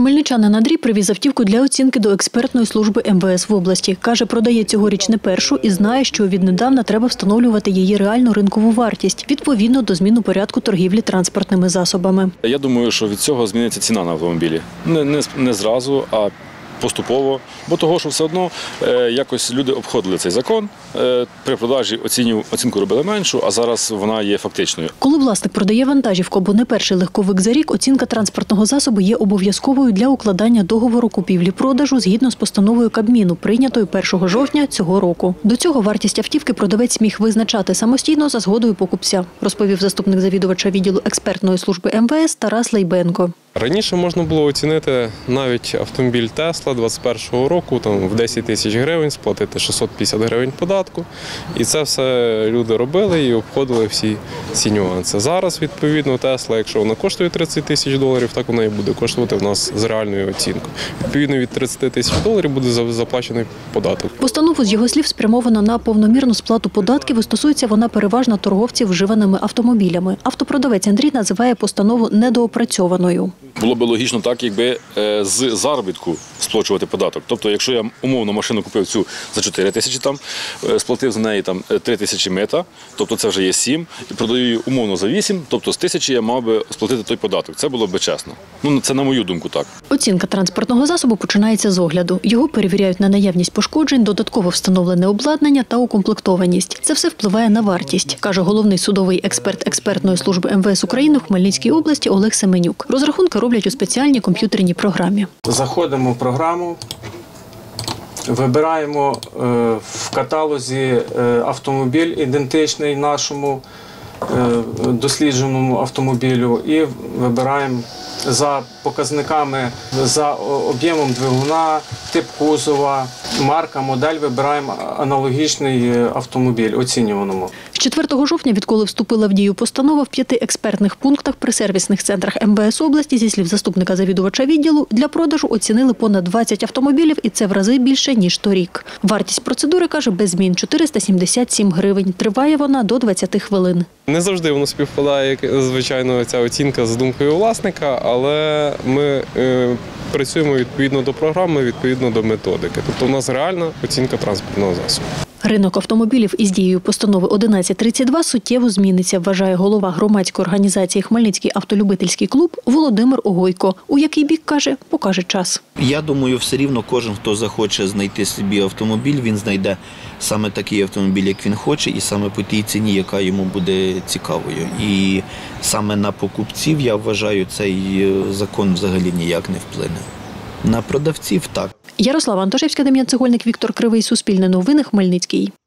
Хмельничанин Андрій привіз автівку для оцінки до експертної служби МВС в області. Каже, продає цьогоріч не першу і знає, що віднедавна треба встановлювати її реальну ринкову вартість, відповідно до зміни порядку торгівлі транспортними засобами. Я думаю, що від цього зміниться ціна на автомобілі. Не зразу, а поступово, бо того, що все одно якось люди обходили цей закон. При продажі оцінку робили меншу, а зараз вона є фактичною. Коли власник продає вантажівку або не перший легковик за рік, оцінка транспортного засобу є обов'язковою для укладання договору купівлі-продажу згідно з постановою Кабміну, прийнятою 1 жовтня цього року. До цього вартість автівки продавець міг визначати самостійно за згодою покупця, розповів заступник завідувача відділу експертної служби МВС Тарас Лейбенко. Раніше можна було оцінити навіть автомобіль Тесла 21-го року в 10 тисяч гривень, сплатити 650 гривень податку. І це все люди робили і обходили всі ці нюанси. Зараз, відповідно, Тесла, якщо вона коштує 30 тисяч доларів, так вона і буде коштувати в нас з реальною оцінкою. Відповідно, від 30 тисяч доларів буде заплачений податок. Постанову, з його слів, спрямовано на повномірну сплату податків і стосується вона переважно торговців вживаними автомобілями. Автопродавець Андрій називає постанову недоопрацьованою. Було б логічно так, якби з заробітку сплачувати податок. Тобто, якщо я умовно машину купив цю за 4 тисячі, сплатив за неї 3 тисячі мита, тобто це вже є 7, і продаю її умовно за 8, тобто з 1000 я мав би сплатити той податок. Це було б чесно. Це на мою думку так. Оцінка транспортного засобу починається з огляду. Його перевіряють на наявність пошкоджень, додатково встановлене обладнання та укомплектованість. Це все впливає на вартість, каже головний судовий експерт експертної служби МВС України в Хмельницькій області Олег Семенюк. Розрахунки роблять у спеціальній комп'ютерній програмі. Заходимо в програму, вибираємо в каталозі автомобіль ідентичний нашому дослідженому автомобілю і вибираємо за показниками, за об'ємом двигуна, тип кузова, марка, модель, вибираємо аналогічний автомобіль оцінюваному. З 4 жовтня, відколи вступила в дію постанова, в 5 експертних пунктах при сервісних центрах МВС області, зі слів заступника завідувача відділу, для продажу оцінили понад 20 автомобілів, і це в рази більше, ніж торік. Вартість процедури, каже, без змін – 477 гривень. Триває вона до 20 хвилин. Не завжди воно співпадає, звичайно, ця оцінка з думкою власника, але ми працюємо відповідно до програми, відповідно до методики. Тобто у нас реальна оцінка транспортного засобу. Ринок автомобілів із дією постанови 1132 суттєво зміниться, вважає голова громадської організації «Хмельницький автолюбительський клуб» Володимир Огойко. У який бік, каже, покаже час. Я думаю, все рівно кожен, хто захоче знайти собі автомобіль, він знайде саме такий автомобіль, як він хоче, і саме по тій ціні, яка йому буде цікавою. І саме на покупців, я вважаю, цей закон взагалі ніяк не вплине. На продавців – так. Ярослава Антошевська, Дем'ян Цегольник, Віктор Кривий, Суспільне новини, Хмельницький.